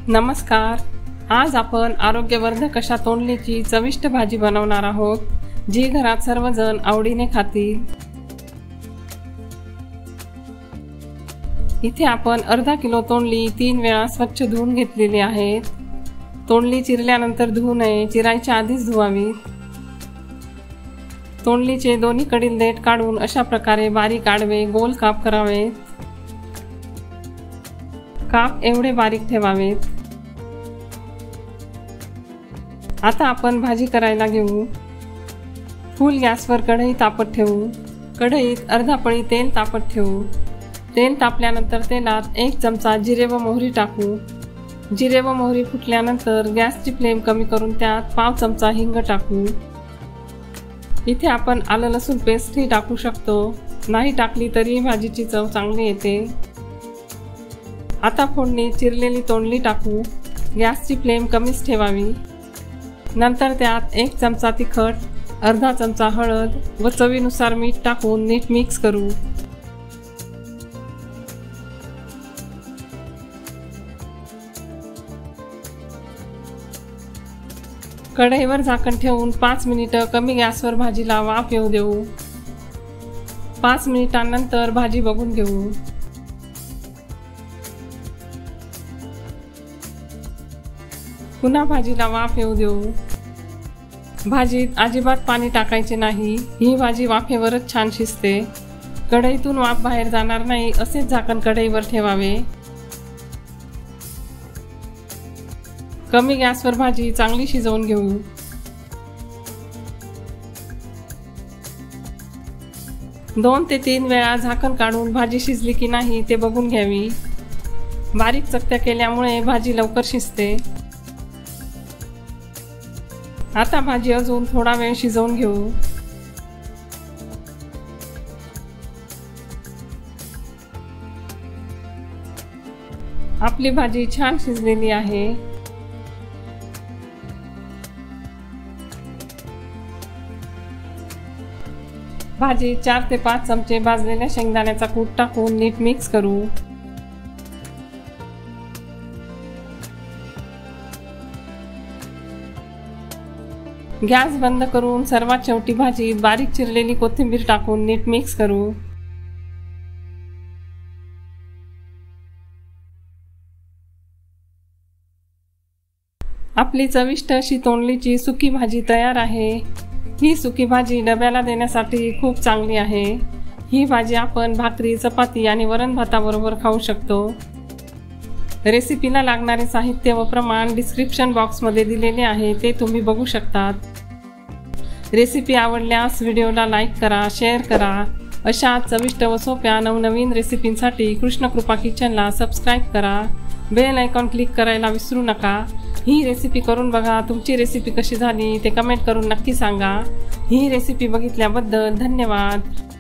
नमस्कार। आज आपण आरोग्यवर्धक अशा तोंडलीची चविष्ट भाजी बनवणार आहोत, जी घरात सर्वजण आवडीने खातील। इथे आपण अर्धा किलो तोंडली 3 वेळा स्वच्छ धुवून घेतलेली आहेत। तोंडली चिरल्यानंतर धुवू नये, चिरायच्या आधीच धुवावी। तोंडलीचे दोन्हीकडील देठ काढून अशा प्रकारे बारीक आडवे गोल काप करावेत। काप एवढे बारीक ठेवावेत। आता आपण भाजी करायला घेऊ। फुल गॅसवर कढई तापत ठेवू। कढईत अर्धा पळी तेल तापत ठेवू। तेल तापल्यानंतर तेलात 1 चमचा जिरे व मोहरी टाकू। जिरे व मोहरी फुटल्यानंतर गॅसची फ्लेम कमी करून त्यात पाव चमचा हिंग टाकू। इथे आपण आलं लसूण पेस्टही टाकू शकतो, नाही टाकली तरी भाजीची चव चांगली येते। आता फोडणी चिरलेली तोंडली टाकू। गॅसची फ्लेम कमीच ठेवावी। नंतर त्यात 1 चमचा तिखट, अर्धा चमचा हळद व चवीनुसार मीठ टाकून नीट मिक्स करू। कढईवर झाकण ठेवून 5 मिनिटं कमी गॅसवर भाजीला वाफ येऊ देऊ। 5 मिनिटांनंतर भाजी बघून घेऊ। पुन्हा भाजीला वाफ येऊ देऊ। भाजीत अजिबात पाणी टाकायचे नाही, ही भाजी वाफेवरच छान शिजते। कढईतून वाफ बाहेर जाणार नाही असेच झाकण कढईवर ठेवावे। कमी गॅसवर भाजी चांगली शिजवून घेऊ। दोन ते 3 वेळा झाकण काढून भाजी शिजली की नाही ते बघून घ्यावी। बारीक चकत्या केल्यामुळे भाजी लवकर शिजते। आता भाजी अजून थोडा वेळ शिजवून घेऊ। आपली भाजी छान शिजलेली आहे। भाजी 4 ते 5 चमचे भाजलेल्या शेंगदाण्याचा कूट टाकून नीट मिक्स करू। गॅस बंद करून सर्वात शेवटी भाजीत बारीक चिरलेली कोथिंबीर टाकून नीट मिक्स करू। आपली चविष्ट अशी तोंडलीची सुकी भाजी तयार आहे। ही सुकी भाजी डब्याला देण्यासाठी खूप चांगली आहे। ही भाजी आपण भाकरी, चपाती आणि वरण भाताबरोबर खाऊ शकतो। रेसिपीला लागणारे साहित्य व प्रमाण डिस्क्रिप्शन बॉक्समध्ये दिलेले आहे, ते तुम्ही बघू शकतात। रेसिपी आवडल्यास व्हिडिओला लाईक करा, शेअर करा। अशा चविष्ट व सोप्या नवनवीन रेसिपींसाठी कृष्ण कृपा किचनला सबस्क्राईब करा। बेल आयकॉन क्लिक करायला विसरू नका। ही रेसिपी करून बघा। तुमची रेसिपी कशी झाली ते कमेंट करून नक्की सांगा। ही रेसिपी बघितल्याबद्दल धन्यवाद।